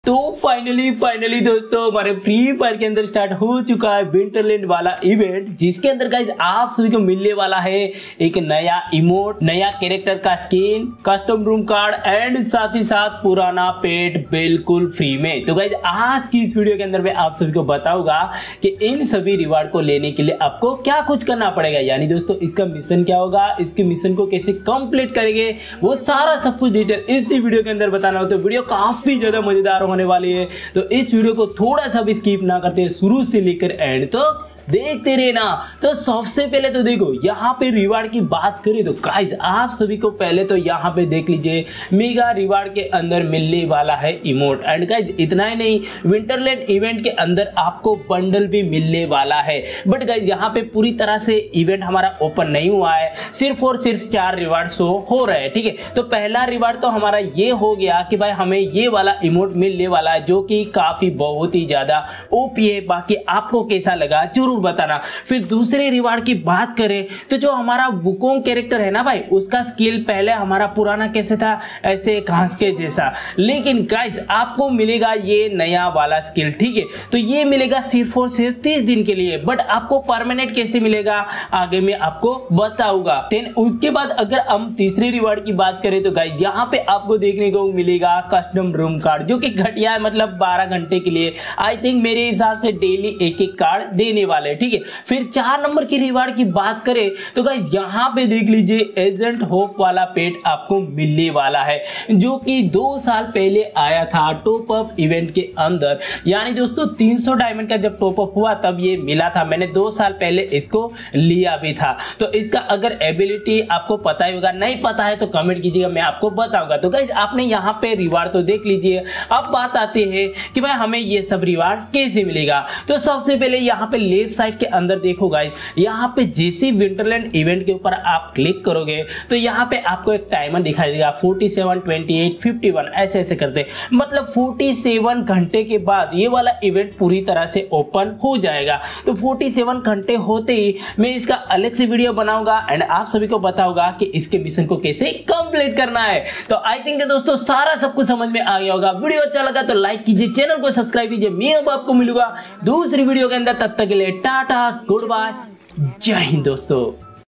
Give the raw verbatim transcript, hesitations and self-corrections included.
तो finally finally दोस्तों हमारे फ्री फायर के अंदर स्टार्ट हो चुका है विंटरलैंड वाला इवेंट, जिसके अंदर गाइस आप सभी को मिलने वाला है एक नया इमोट, नया कैरेक्टर का skin, custom room card and साथ ही साथ पुराना पेट बिल्कुल फ्री में। तो गाइस आज की इस वीडियो के अंदर मैं आप सभी को बताऊंगा कि इन सभी रिवार्ड को लेने के लिए आपको क्या कुछ करना पड़ेगा, यानी दोस्तों इसका मिशन क्या होगा, इसके मिशन को कैसे कंप्लीट करेंगे, वो सारा सब कुछ डिटेल इसी वीडियो के अंदर बताना हो। तो वीडियो काफी ज्यादा मजेदार होने वाली है, तो इस वीडियो को थोड़ा सा भी स्किप ना करते शुरू से लेकर एंड तो देखते रहना। तो सबसे पहले तो देखो यहाँ पे रिवार्ड की बात करें तो गाइस आप सभी को पहले तो यहाँ पे देख लीजिए मेगा रिवार्ड के अंदर मिलने वाला है इमोट। एंड गाइस इतना ही नहीं, विंटरलैंड इवेंट के अंदर आपको बंडल भी मिलने वाला है। बट गाइस यहाँ पे पूरी तरह से इवेंट हमारा ओपन नहीं हुआ है, सिर्फ और सिर्फ चार रिवार्ड शो हो रहे हैं, ठीक है। तो पहला रिवार्ड तो हमारा ये हो गया कि भाई हमें ये वाला इमोट मिलने वाला है, जो कि काफी बहुत ही ज्यादा ओपी है। बाकी आपको कैसा लगा जरूर बताना। फिर दूसरे रिवार्ड की बात करें तो जो हमारा वुकोंग कैरेक्टर है ना भाई, उसका स्किल पहले हमारा पुराना कैसे था, ऐसे घास के जैसा, लेकिन गाइस आपको मिलेगा ये नया वाला स्किल, ठीक है। तो ये मिलेगा सिर्फ और सिर्फ तीस दिन के लिए, बट आपको परमानेंट कैसे मिलेगा आगे मैं आपको बताऊंगा। देन उसके बाद अगर हम तीसरे रिवार्ड की बात करें तो गाइस यहाँ पे आपको देखने को मिलेगा कस्टम रूम कार्ड, जो कि घटिया है, मतलब बारह घंटे के लिए आई थिंक मेरे हिसाब से डेली एक एक कार्ड देने वाले, ठीक है। फिर चार नंबर की रिवार्ड की बात करें तो गाइस यहाँ पे देख लीजिए एजेंट होप वाला पेट आपको मिलने वाला है, जो कि दो साल पहले आया था टॉप अप इवेंट के अंदर। यानी दोस्तों तीन सौ डायमंड का जब टॉप अप हुआ तब ये मिला था, मैंने दो साल पहले इसको लिया भी था। तो इसका अगर एबिलिटी आपको पता ही होगा, नहीं पता है तो कमेंट कीजिएगा, मैं आपको बताऊंगा। तो गाइस आपने यहाँ पे रिवार्ड तो देख लीजिए। अब बात आती है कि भाई हमें ये सब रिवार्ड कैसे मिलेगा। तो सबसे पहले यहाँ पे लेफ्ट साइड के अंदर देखो गाइस, यहाँ पे जैसे विंटरलैंड इवेंट के ऊपर आप क्लिक करोगे तो यहाँ पे आपको एक टाइमर दिखाई देगा सैंतालीस, अट्ठाईस, इक्यावन ऐसे ऐसे करते, मतलब सैंतालीस घंटे के बाद ये वाला इवेंट पूरी तरह से ओपन हो जाएगा। तो सैंतालीस घंटे होते ही मैं इसका अलग से वीडियो बनाऊंगा एंड आप सभी को बताऊंगा कि इसके मिशन को कैसे कंप्लीट करना है। तो आई थिंक दोस्तों सारा सब कुछ समझ में आ गया होगा। वीडियो अच्छा लगा तो लाइक कीजिए, चैनल को सब्सक्राइब कीजिए। मैं अब आपको मिलूंगा दूसरी वीडियो के अंदर, तब तक के लिए टाटा गुड बाय, जय हिंद दोस्तों।